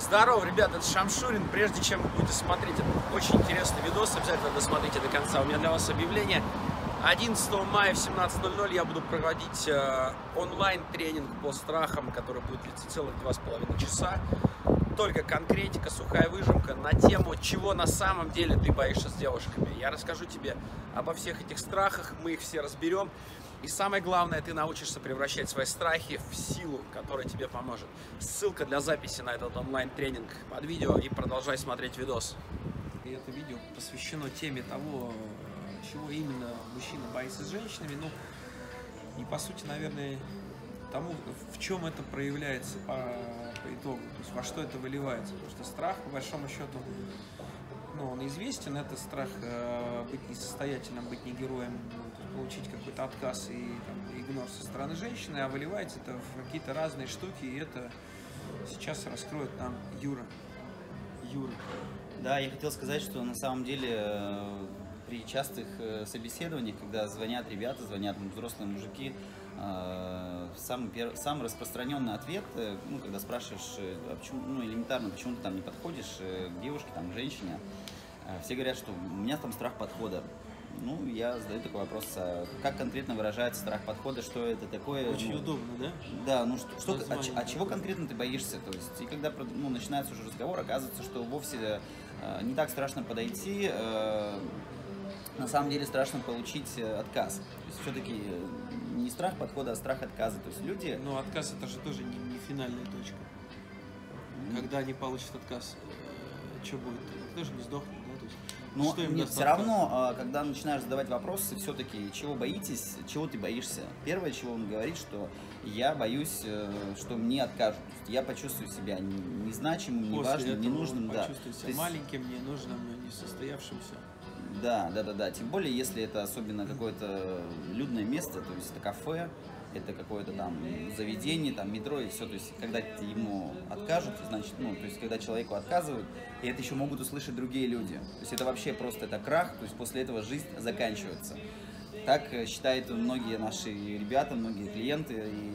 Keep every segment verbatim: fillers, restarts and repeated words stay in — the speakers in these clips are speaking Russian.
Здорово, ребята, это Шамшурин. Прежде чем вы будете смотреть этот очень интересный видос, обязательно досмотрите до конца. У меня для вас объявление. одиннадцатого мая в семнадцать ноль ноль я буду проводить э, онлайн-тренинг по страхам, который будет длиться целых два с половиной часа. Только конкретика, сухая выжимка на тему, чего на самом деле ты боишься с девушками. Я расскажу тебе обо всех этих страхах, мы их все разберем. И самое главное, ты научишься превращать свои страхи в силу, которая тебе поможет. Ссылка для записи на этот онлайн-тренинг под видео, и продолжай смотреть видос. И это видео посвящено теме того, чего именно мужчина боится с женщинами. Ну, и по сути, наверное, тому, в чем это проявляется по, по итогу, то есть во что это выливается. Потому что страх, по большому счету, ну, он известен, это страх э, быть несостоятельным, быть не героем, ну, получить какой-то отказ и там, игнор со стороны женщины, а выливается это в какие-то разные штуки, и это сейчас раскроет нам Юра. Юра. Да, я хотел сказать, что на самом деле э, при частых э, собеседованиях, когда звонят ребята, звонят взрослые мужики, э, самый, перв... самый распространенный ответ, э, ну, когда спрашиваешь, э, а почему, ну, элементарно, почему ты там не подходишь э, к девушке, там, к женщине, э, все говорят, что у меня там страх подхода. Ну, я задаю такой вопрос, а как конкретно выражается страх подхода, что это такое? Очень ну, удобно, да? Да, ну что, что ты, от, от чего конкретно ты боишься? То есть, и когда ну, начинается уже разговор, оказывается, что вовсе э, не так страшно подойти, э, на самом деле страшно получить э, отказ. То есть, все-таки не страх подхода, а страх отказа. То есть, люди... Но отказ это же тоже не, не финальная точка. Mm-hmm. Когда они получат отказ, э, что будет? Тоже не сдохнет, да? То есть, Но нет, все равно, когда начинаешь задавать вопросы, все-таки, чего боитесь, чего ты боишься? Первое, чего он говорит, что я боюсь, что мне откажут. Я почувствую себя незначимым, неважным, ненужным. Да. Почувствую себя есть... маленьким, ненужным, несостоявшимся. Да, да, да, да. Тем более, если это особенно какое-то людное место, то есть это кафе, это какое-то там заведение, там метро и все, то есть когда ему откажут, значит, ну, то есть когда человеку отказывают, и это еще могут услышать другие люди, то есть это вообще просто это крах, то есть после этого жизнь заканчивается. Так считают многие наши ребята, многие клиенты. И...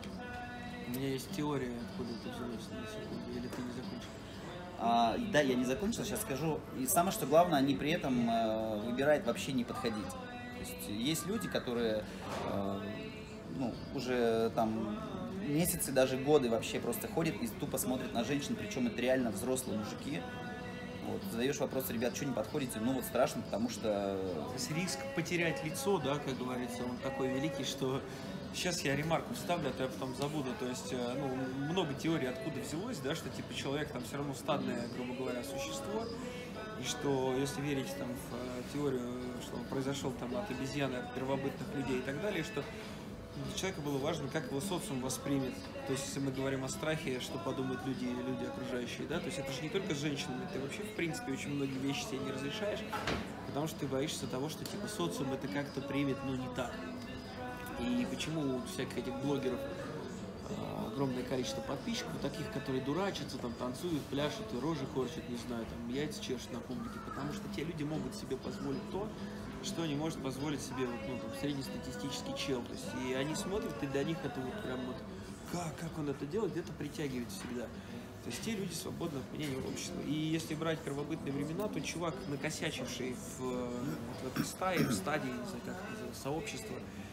У меня есть теория, откуда это взялось, на секунду, или ты не закончил? А, да, я не закончил, сейчас скажу. И самое что главное, они при этом э, выбирают вообще не подходить. То есть есть люди, которые э, ну, уже там месяцы, даже годы вообще просто ходят и тупо смотрят на женщин, причем это реально взрослые мужики. Вот, задаешь вопрос, ребят, что не подходите? Ну вот страшно, потому что... То есть риск потерять лицо, да, как говорится, он такой великий, что... Сейчас я ремарку вставлю, а то я потом забуду. То есть, ну, много теорий откуда взялось, да, что типа человек там все равно стадное, грубо говоря, существо. И что, если верить там в теорию, что он произошел там от обезьяны, от первобытных людей и так далее, что для человека было важно, как его социум воспримет. То есть, если мы говорим о страхе, что подумают люди или люди окружающие, да, то есть это же не только с женщинами, ты вообще, в принципе, очень многие вещи себе не разрешаешь, потому что ты боишься того, что типа социум это как-то примет, но не так. И почему у всяких этих блогеров э, огромное количество подписчиков, таких, которые дурачатся, там танцуют, пляшут, и рожи корчат, не знаю, там яйца чешут на публике, потому что те люди могут себе позволить то, что не может позволить себе вот, ну, там, среднестатистический чел. То есть, и они смотрят, и для них это вот прям вот, как, как он это делает, это притягивает всегда. То есть те люди свободны от мнения общества. И если брать первобытные времена, то чувак, накосячивший в, вот, в этой стае, в стадии, не знаю, как это называется, сообщества,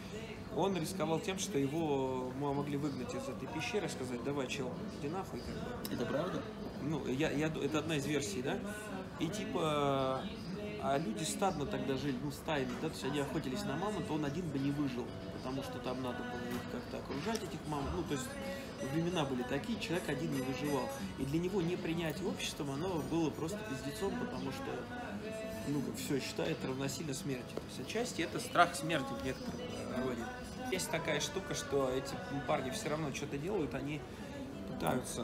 он рисковал тем, что его могли выгнать из этой пещеры, сказать, давай, чел, иди нахуй. Как бы. Это правда? Ну, я, я, это одна из версий, да? И типа, а люди стадно тогда жили, ну, стаями, да, то есть они охотились на мамонта, он один бы не выжил, потому что там надо было их как-то окружать, этих мамонтов, ну, то есть времена были такие, человек один не выживал. И для него непринятие обществом, оно было просто пиздецом, потому что, ну, как все считает равносильно смерти. То есть отчасти это страх смерти в некотором роде. Есть такая штука, что эти парни все равно что-то делают, они пытаются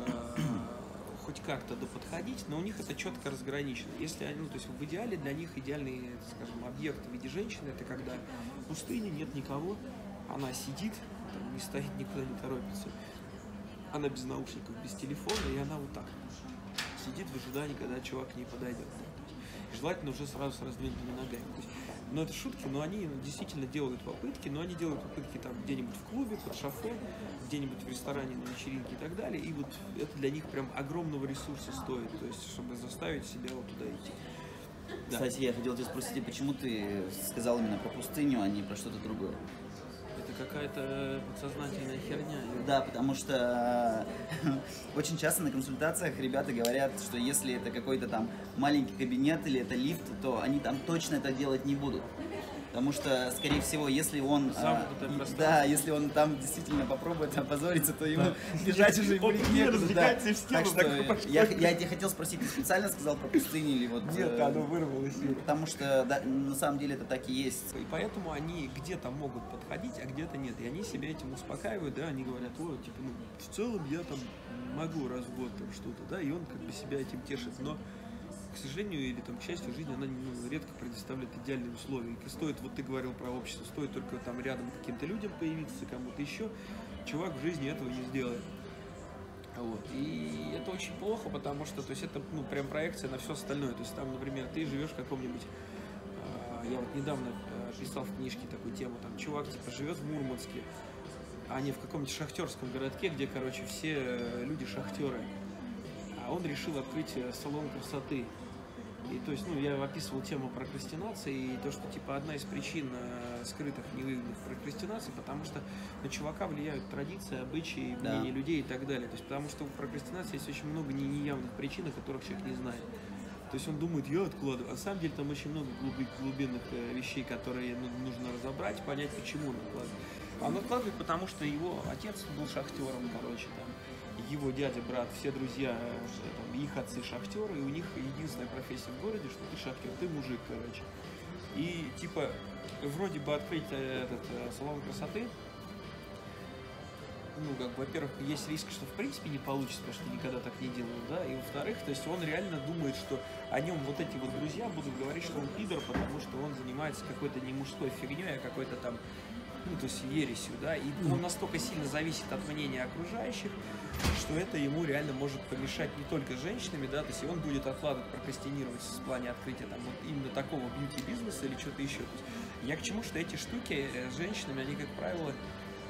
хоть как-то доподходить, но у них это четко разграничено. Если они, ну, то есть в идеале для них идеальный, скажем, объект в виде женщины, это когда в пустыне нет никого, она сидит, там, не стоит, никуда не торопится, она без наушников, без телефона, и она вот так сидит в ожидании, когда чувак к ней подойдет. желательно уже сразу с раздвинутыми ногами. То есть, но это шутки, но они действительно делают попытки, но они делают попытки там где-нибудь в клубе, под шофе, где-нибудь в ресторане, на вечеринке и так далее, и вот это для них прям огромного ресурса стоит, то есть, чтобы заставить себя вот туда идти. Да. Кстати, я хотел тебя спросить, почему ты сказал именно про пустыню, а не про что-то другое? Это какая-то подсознательная херня. Да, потому что очень часто на консультациях ребята говорят, что если это какой-то там маленький кабинет или это лифт, то они там точно это делать не будут. Потому что, скорее всего, если он, а, и, да, если он там действительно попробует опозориться, то ему бежать уже будет некуда. Да. Так что я, я тебе хотел спросить, ты специально сказал про пустыню или вот... Нет, э, оно вырвалось. Потому что да, на самом деле это так и есть. И поэтому они где-то могут подходить, а где-то нет. И они себя этим успокаивают, да, они говорят, о, типа, ну, в целом я там могу раз в год там что-то, да, и он как бы себя этим тешит. Но к сожалению, или там, к счастью, жизнь, она ну, редко предоставляет идеальные условия. И стоит, вот ты говорил про общество, стоит только там рядом каким-то людям появиться, кому-то еще, чувак в жизни этого не сделает. Вот. И это очень плохо, потому что, то есть, это, ну, прям проекция на все остальное. То есть, там, например, ты живешь в каком-нибудь, э, я вот недавно э, писал в книжке такую тему, там, чувак, типа, живет в Мурманске, а не в каком-нибудь шахтерском городке, где, короче, все люди шахтеры. А он решил открыть салон красоты. И то есть, ну, я описывал тему прокрастинации, и то, что, типа, одна из причин э, скрытых невыгодных прокрастинаций, потому что на чувака влияют традиции, обычаи, да. мнения людей и так далее. То есть, потому что у прокрастинации есть очень много не- неявных причин, о которых человек не знает. То есть он думает, я откладываю. А на самом деле там очень много глуби- глубинных э, вещей, которые ну, нужно разобрать, понять, почему он откладывает. Он откладывает, потому что его отец был шахтером, короче, там. Его дядя, брат, все друзья, там, их отцы шахтеры, и у них единственная профессия в городе, что ты шахтер, ты мужик, короче. И, типа, вроде бы открыть этот салон красоты, ну, как бы, во-первых, есть риск, что в принципе не получится, потому что ты никогда так не делал, да, и во-вторых, то есть он реально думает, что о нем вот эти вот друзья будут говорить, что он пидор, потому что он занимается какой-то не мужской фигней, а какой-то там, ну, то есть ересью, да, и он настолько сильно зависит от мнения окружающих, что это ему реально может помешать не только женщинами, да, то есть и он будет откладывать, прокрастинировать в плане открытия там вот именно такого бьюти-бизнеса или что-то еще. То есть я к чему, что эти штуки с женщинами, они, как правило, э,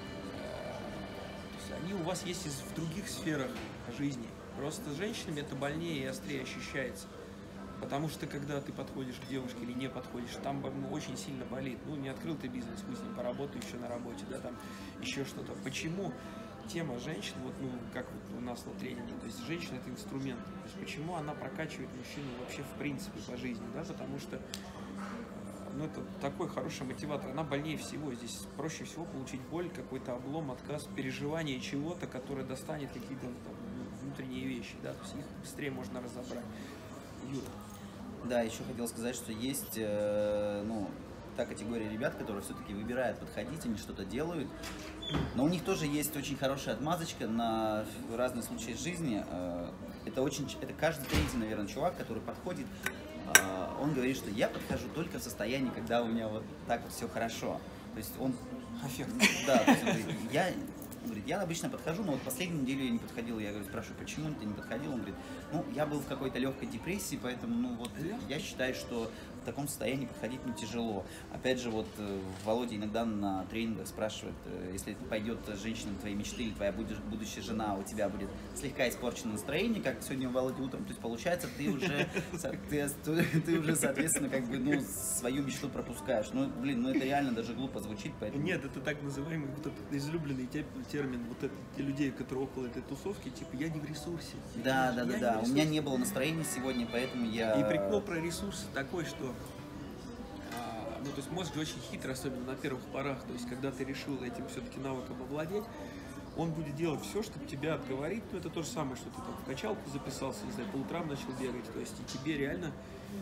то есть они у вас есть и в других сферах жизни. Просто с женщинами это больнее и острее ощущается. Потому что, когда ты подходишь к девушке или не подходишь, там ну, очень сильно болит. Ну, не открыл ты бизнес, пусть не поработай еще на работе, да, там еще что-то. Почему тема женщин, вот, ну, как вот у нас на тренинге, то есть женщина это инструмент. То есть почему она прокачивает мужчину вообще в принципе по жизни, да, потому что, ну, это такой хороший мотиватор. Она больнее всего. Здесь проще всего получить боль, какой-то облом, отказ, переживание чего-то, которое достанет какие-то там, внутренние вещи, да, то есть их быстрее можно разобрать. Юра. Да, еще хотел сказать, что есть, э, ну, та категория ребят, которые все-таки выбирают подходить, они что-то делают, но у них тоже есть очень хорошая отмазочка на разные случаи жизни. Э, это очень, это каждый третий, наверное, чувак, который подходит, э, он говорит, что я подхожу только в состоянии, когда у меня вот так вот все хорошо. То есть он... Аффект. Да, то есть он говорит, я... Он говорит, я обычно подхожу, но вот последнюю неделю я не подходил. Я говорю, спрашиваю, почему ты не подходил? Он говорит, ну, я был в какой-то легкой депрессии, поэтому, ну, вот, я считаю, что в таком состоянии подходить мне тяжело. Опять же, вот, Володя иногда на тренингах спрашивает, если пойдет женщина твоей мечты или твоя будущая жена, у тебя будет слегка испорчено настроение, как сегодня у Володи утром, то есть, получается, ты уже, ты, ты уже, соответственно, как бы, ну, свою мечту пропускаешь. Ну, блин, ну, это реально даже глупо звучит, поэтому... Нет, это так называемый вот этот излюбленный термин вот это, те людей, которые около этой тусовки, типа, я не в ресурсе. Да, да, да, да. У меня не было настроения сегодня, поэтому я... И прикол про ресурсы такой, что, а, ну, то есть мозг же очень хитрый, особенно на первых порах, то есть когда ты решил этим все-таки навыком овладеть, он будет делать все, чтобы тебя отговорить, ну, это то же самое, что ты там в качалку записался, не знаю, по утрам начал бегать, то есть и тебе реально...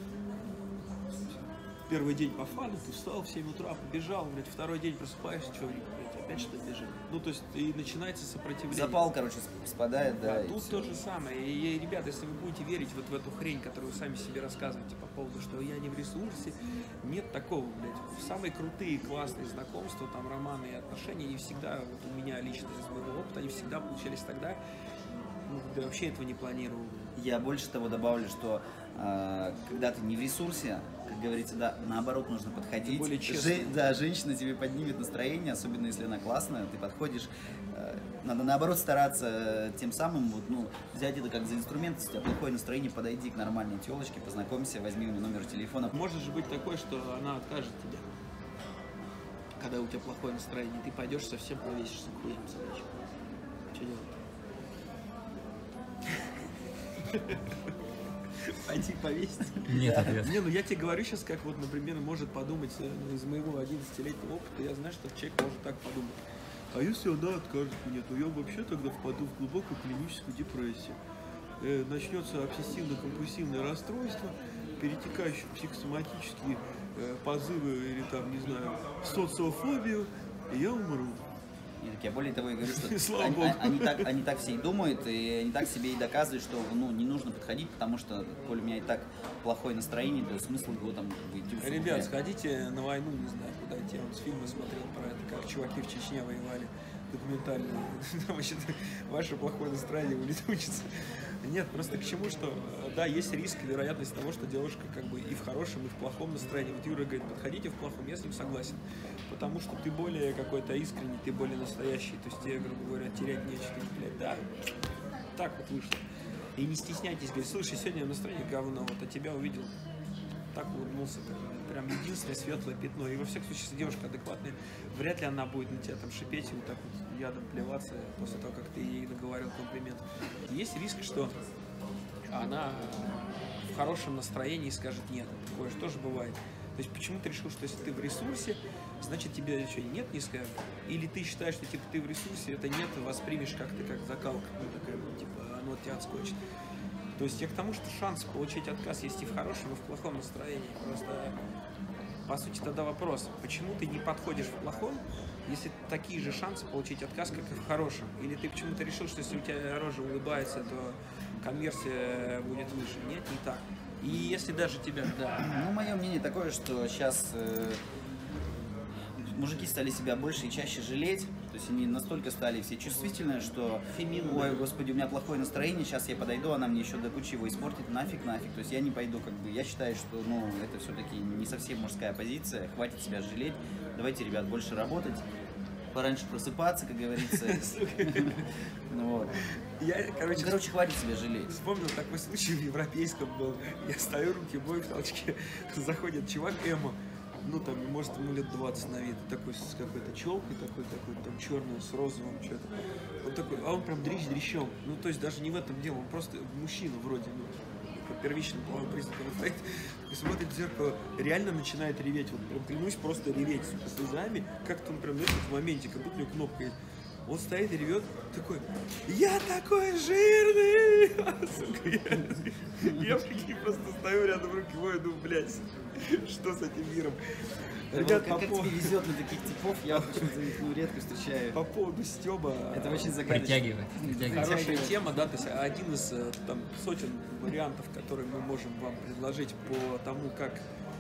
Первый день по фану, ты встал в семь утра, побежал, блядь, второй день просыпаешься, что, блядь, опять что-то бежит. Ну, то есть, и начинается сопротивление. Запал, короче, спадает, да. Да, тут то же самое. И, и, ребята, если вы будете верить вот в эту хрень, которую вы сами себе рассказываете по поводу, что я не в ресурсе, нет такого, блядь. Самые крутые, классные знакомства, там, романы и отношения, они всегда, вот у меня лично из моего опыта, они всегда получались тогда, ну, когда я вообще этого не планировал. Я больше того добавлю, что э, когда ты не в ресурсе, как говорится, да, наоборот, нужно подходить. более честно. Же- да, женщина тебе поднимет настроение, особенно если она классная, ты подходишь. э, Надо наоборот стараться э, тем самым, вот, ну, взять это как за инструмент, если у тебя плохое настроение, подойди к нормальной телочке, познакомься, возьми у нее номер телефона. Может же быть такое, что она откажет тебе, когда у тебя плохое настроение, ты пойдешь совсем повесишься хуем собачьим. Что делать? Пойти повесить? Нет ответа. Не, ну я тебе говорю сейчас, как вот, например, может подумать э, ну, из моего одиннадцатилетнего опыта, я знаю, что человек может так подумать. А если она откажет мне, то я вообще тогда впаду в глубокую клиническую депрессию. Э, начнется обсессивно-компульсивное расстройство, перетекающие в психосоматические э, позывы или там, не знаю, социофобию, и я умру. И так я более того и говорю, что Слава они, Богу. они так, они так все и думают, и они так себе и доказывают, что ну, не нужно подходить, потому что, коль у меня и так плохое настроение, то смысл его там выйти. Ребят, сходите на войну, не знаю, куда идти. Я вот фильмы смотрел про это, как чуваки в Чечне воевали, документальные. Там вообще ваше плохое настроение улетучится. Нет, просто к чему, что да, есть риск, вероятность того, что девушка как бы и в хорошем, и в плохом настроении. Вот Юра говорит, подходите в плохом, я с ним согласен. Потому что ты более какой-то искренний, ты более настоящий. То есть тебе, грубо говоря, терять нечего. Блядь, да, так вот вышло. И не стесняйтесь, говорит, слушай, сегодня настроение говно, вот, а тебя увидел, так улыбнулся, прям единственное светлое пятно. И во всяком случае, если девушка адекватная, вряд ли она будет на тебя там шипеть и вот так вот ядом плеваться после того, как ты ей наговорил комплимент. Есть риск, что она в хорошем настроении скажет нет. Такое же тоже бывает. То есть почему ты решил, что если ты в ресурсе, значит тебе что, нет не скажут? Или ты считаешь, что типа ты в ресурсе, это нет, воспримешь как ты как закалка, ну, такая, ну, типа оно от тебя отскочит. То есть я к тому, что шанс получить отказ есть и в хорошем, и в плохом настроении. Просто, по сути, тогда вопрос, почему ты не подходишь в плохом, если такие же шансы получить отказ, как и в хорошем? Или ты почему-то решил, что если у тебя рожа улыбается, то конверсия будет выше? Нет, не так. И если даже тебя, да. Ну, мое мнение такое, что сейчас э, мужики стали себя больше и чаще жалеть. То есть они настолько стали все чувствительные, что Феминные. ой, господи, у меня плохое настроение, сейчас я подойду, она мне еще до кучи его испортит, нафиг, нафиг. То есть я не пойду, как бы, я считаю, что, ну, это все-таки не совсем мужская позиция, хватит себя жалеть. Давайте, ребят, больше работать, пораньше просыпаться, как говорится. Ну вот. Я, короче, Короче, хватит себя жалеть. вспомнил такой случай в европейском был. Я стою, руки в бой в толчке, заходит чувак Эмо, ну там, может, ему лет двадцать на вид, такой с какой-то челкой, такой, такой, там черный, с розовым, что-то. Он такой, а он прям дрищ дрищом. Ну, то есть даже не в этом дело, он просто мужчина вроде, ну, по первичным половым признакам стоит, и смотрит в зеркало, реально начинает реветь, вот прям клянусь, просто реветь, сука, слезами, как-то он прям, знаете, в моменте, как будто у него кнопка есть. Он стоит и ревет, такой, я такой жирный! Сука, я, я прикинь, просто стою рядом, руки мою, думаю, блядь, что с этим миром? Ребят, как, по, как пов- тебе везет на таких типов, я вот почему-то ну, редко встречаю. по поводу стёба, Это очень загадочно. Притягивает. притягивает. хорошая Притягивает. тема, да, то есть один из э, там сотен вариантов, которые мы можем вам предложить по тому, как,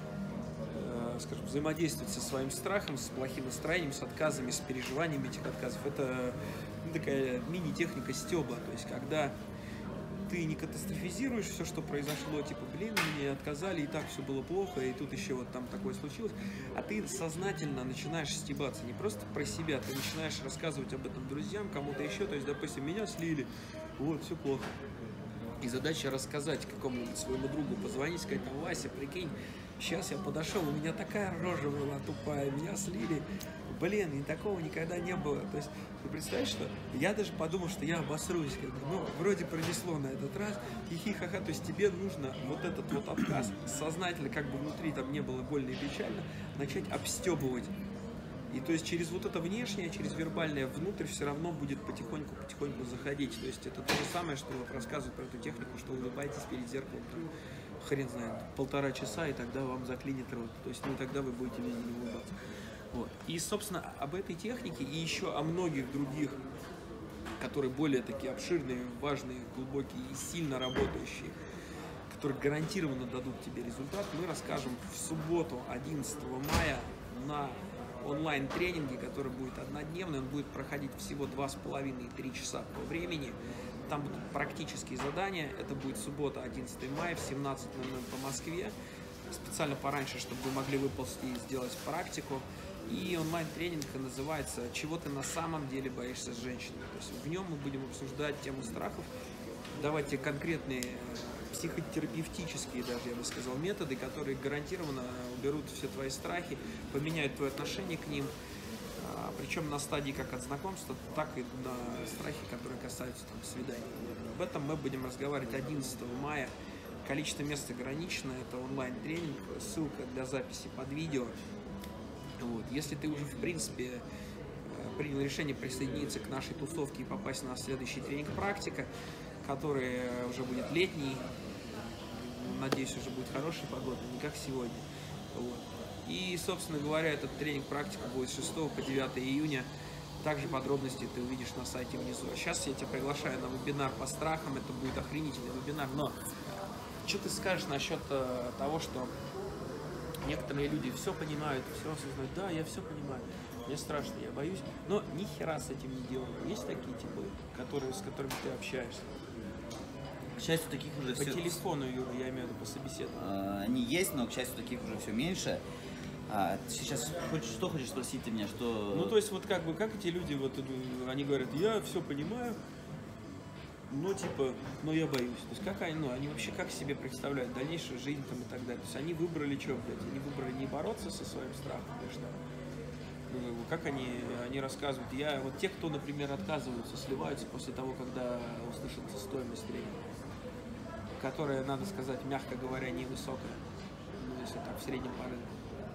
э, скажем, взаимодействовать со своим страхом, с плохим настроением, с отказами, с переживаниями этих отказов. Это ну, такая мини-техника стёба, то есть когда ты не катастрофизируешь все, что произошло, типа, блин, мне отказали, и так все было плохо, и тут еще вот там такое случилось, а ты сознательно начинаешь стебаться, не просто про себя, ты начинаешь рассказывать об этом друзьям, кому-то еще, то есть, допустим, меня слили, вот, все плохо. И задача рассказать какому-нибудь своему другу, позвонить, сказать, там, Вася, прикинь, сейчас я подошел, у меня такая рожа была тупая, меня слили, блин, и такого никогда не было. То есть, ты представляешь, что я даже подумал, что я обосрусь, как бы, ну, вроде пронесло на этот раз, хихи-ха-ха, то есть тебе нужно вот этот вот отказ сознательно, как бы внутри там не было больно и печально, начать обстебывать. И то есть через вот это внешнее, через вербальное внутрь все равно будет потихоньку-потихоньку заходить. То есть это то же самое, что вот рассказывают про эту технику, что улыбайтесь перед зеркалом, там, хрен знает, полтора часа, и тогда вам заклинит рот. То есть, ну, тогда вы будете везде не улыбаться. Вот. И, собственно, об этой технике и еще о многих других, которые более такие обширные, важные, глубокие и сильно работающие, которые гарантированно дадут тебе результат, мы расскажем в субботу, одиннадцатого мая, на онлайн-тренинге, который будет однодневный, он будет проходить всего два с половиной - три часа по времени. там будут практические задания. Это будет суббота, одиннадцатое мая в семнадцать ноль ноль по Москве. Специально пораньше, чтобы вы могли выползти и сделать практику. И онлайн-тренинг называется «Чего ты на самом деле боишься с женщиной?». То есть в нем мы будем обсуждать тему страхов, давать тебе конкретные психотерапевтические, даже я бы сказал, методы, которые гарантированно уберут все твои страхи, поменяют твое отношение к ним, причем на стадии как от знакомства, так и на страхи, которые касаются там, свиданий. Об этом мы будем разговаривать одиннадцатого мая. Количество мест ограничено, это онлайн-тренинг, ссылка для записи под видео. Вот. Если ты уже, в принципе, принял решение присоединиться к нашей тусовке и попасть на следующий тренинг «Практика», который уже будет летний, надеюсь, уже будет хорошая погода, не как сегодня. Вот. И, собственно говоря, этот тренинг «Практика» будет с шестого по девятое июня. Также подробности ты увидишь на сайте внизу. А сейчас я тебя приглашаю на вебинар по страхам. Это будет охренительный вебинар. Но что ты скажешь насчет э, того, что некоторые люди все понимают, все осознают. Да, я все понимаю. Мне страшно, я боюсь. Но ни хера с этим не делаю. Есть такие типы, которые, с которыми ты общаешься? К счастью, таких уже по все... телефону, Юра, я имею в виду по собеседованию. А, они есть, но, к счастью, таких уже все меньше. А, сейчас хочешь, что хочешь спросить ты меня, что... Ну, то есть, вот как бы, как эти люди, вот, они говорят, я все понимаю, но, типа, но я боюсь. То есть, как они, ну, они вообще как себе представляют дальнейшую жизнь там и так далее. То есть, они выбрали что, блядь, они выбрали не бороться со своим страхом, конечно. Ну, как они, они рассказывают, я, вот те, кто, например, отказываются, сливаются после того, когда услышат стоимость тренинга, которая, надо сказать, мягко говоря, невысокая, ну, если так, в среднем по рынку.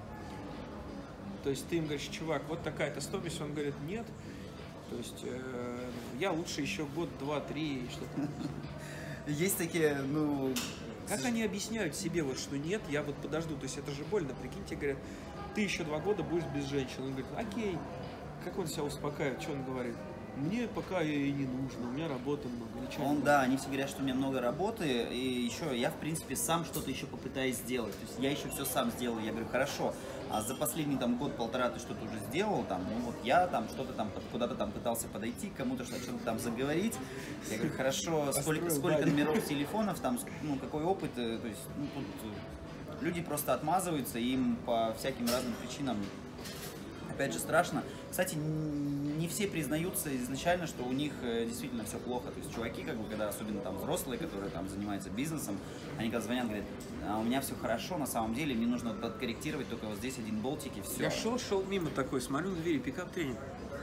То есть ты им говоришь, чувак, вот такая-то стоимость, он говорит, нет. То есть э, я лучше еще год, два, три, что-то. Есть такие, ну... Как они объясняют себе, вот, что нет, я вот подожду, то есть это же больно, прикиньте, говорят, ты еще два года будешь без женщин. Он говорит, окей, как он себя успокаивает, что он говорит? Мне пока и не нужно, у меня работы много. Он, да, они все говорят, что у меня много работы, и еще я, в принципе, сам что-то еще попытаюсь сделать. То есть я еще все сам сделаю. Я говорю, хорошо, а за последний там год-полтора ты что-то уже сделал, там, ну вот я там что-то там куда-то там пытался подойти, кому-то что-то там заговорить. Я говорю, хорошо, сколько, сколько номеров телефонов, там, ну, какой опыт, то есть, ну, тут люди просто отмазываются, им по всяким разным причинам, опять же, страшно. Кстати, не все признаются изначально, что у них действительно все плохо. То есть чуваки, как бы, когда особенно там взрослые, которые там занимаются бизнесом, они когда звонят, говорят, а у меня все хорошо, на самом деле, мне нужно подкорректировать только вот здесь один болтик и все. Я шел, шел мимо такой, смотрю на двери, пикап-тренинг.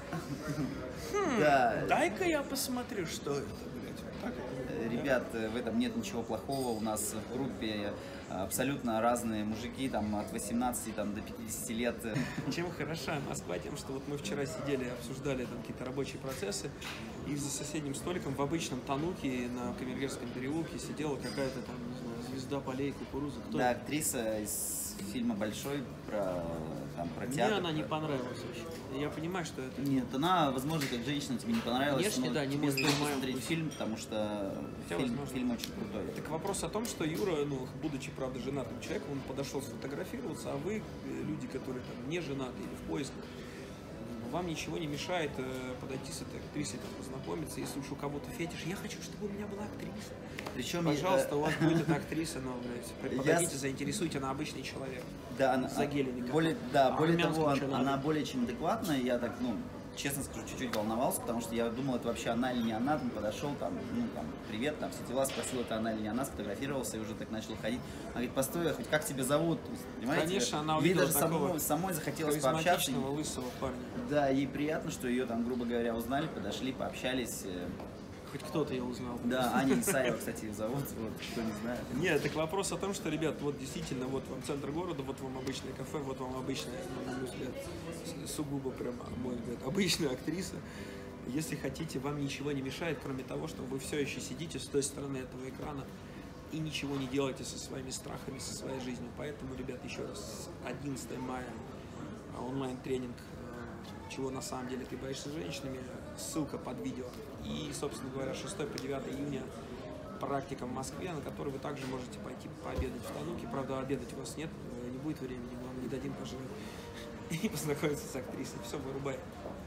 Да. Дай-ка я посмотрю, что это, блядь. Ребят, в этом нет ничего плохого. У нас в группе абсолютно разные мужики, там, от восемнадцати там, до пятидесяти лет. Чем хороша Москва? Тем, что вот мы вчера сидели, обсуждали там какие-то рабочие процессы, и за соседним столиком в обычном Тануке на Камергерском переулке сидела какая-то там, не знаю, звезда полей, кукуруза. Кто Да, это? актриса из фильма «Большой» про, там, про Мне театр. она не про... понравилась вообще. Я понимаю, что это... Нет, она, возможно, как женщина тебе не понравилась, Внешне, но да, не тебе можешь стоит понимать посмотреть вкус. фильм, потому что Хотя, фильм, возможно. фильм очень крутой. Так вопрос о том, что Юра, ну, будучи, правда, женатым человеком, он подошел сфотографироваться, а вы, люди, которые там не женаты или в поисках, вам ничего не мешает э, подойти с этой актрисой, там, познакомиться, если уж у кого-то фетиш. Я хочу, чтобы у меня была актриса. Причем, Пожалуйста, э, у вас будет эта актриса, но, блядь, подойдите, заинтересуйте, она обычный человек. Да, она, За геленика. более, да, А более армянскому того, что она, надо? она более чем адекватная. Я так, ну, честно скажу, чуть-чуть волновался, потому что я думал, это вообще она или не она. Там подошел, там, ну, там, привет, там, все дела, спросил, это она или не она, сфотографировался и уже так начал ходить. Она говорит, постой, хоть как тебя зовут? То есть, понимаете? Конечно, она Ей увидела даже такого самой, самой захотелось пообщаться. харизматичного, лысого парня. Да, ей приятно, что ее там, грубо говоря, узнали, подошли, пообщались. Хоть кто-то я узнал. Да, Аня Исаева, кстати, ее зовут, вот, кто не знает. Нет, так вопрос о том, что, ребят, вот действительно, вот вам центр города, вот вам обычное кафе, вот вам обычная, на мой взгляд, сугубо прям, мой взгляд, обычная актриса. Если хотите, вам ничего не мешает, кроме того, что вы все еще сидите с той стороны этого экрана и ничего не делаете со своими страхами, со своей жизнью. Поэтому, ребят, еще раз, одиннадцатое мая, онлайн-тренинг «Чего на самом деле ты боишься с женщинами», ссылка под видео. И, собственно говоря, шестого по девятое июня практика в Москве, на которой вы также можете пойти пообедать в Тануке. Правда, обедать у вас нет, не будет времени, мы вам не дадим пожрать. И познакомиться с актрисой. Все, вырубай.